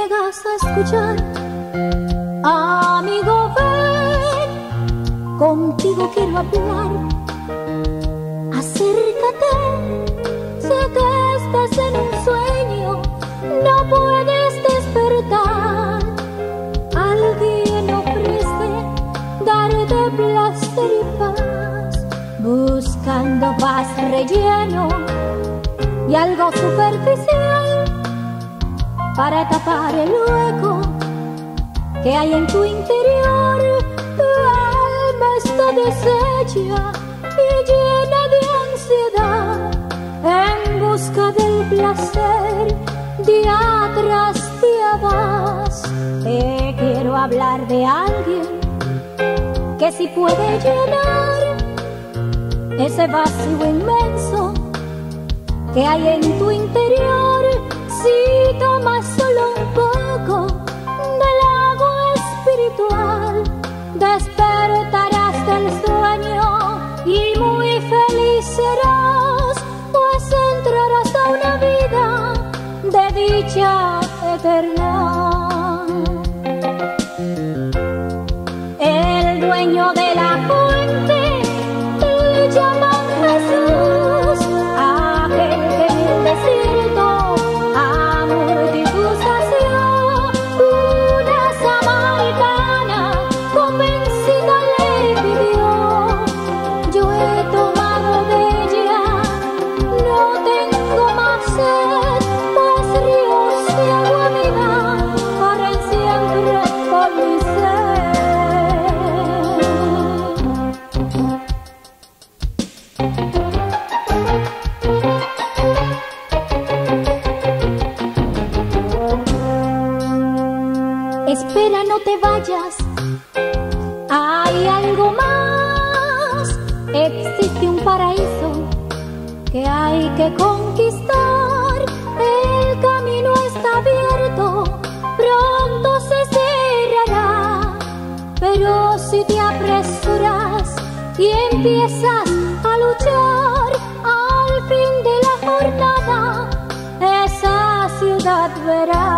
niegas a escuchar. Amigo, ven, contigo quiero hablar. Acércate, sé que estás en un sueño, no puedes despertar. Alguien ofrece darte placer y paz, buscando paz, relleno y algo superficial para tapar el hueco que hay en tu interior. Tu alma está deshecha y llena de ansiedad, en busca del placer, día tras día vas. Te quiero hablar de alguien que sí puede llenar ese vacío inmenso que hay en tu interior. Si tomas solo un poco del agua espiritual, despertarás del sueño y muy feliz serás, pues entrarás a una vida de dicha eterna. El dueño de la fuente le llaman Jesús, aquel que en el desierto a multitud sació. Una samaritana convencida le pidió: yo he tomado de ella, no tengo más sed, pues ríos de agua viva corren siempre por mi ser. Espera, no te vayas, hay algo más. Existe un paraíso que hay que conquistar. El camino está abierto, pronto se cerrará, pero si te apresuras y empiezas a luchar, al fin de la jornada esa ciudad verás.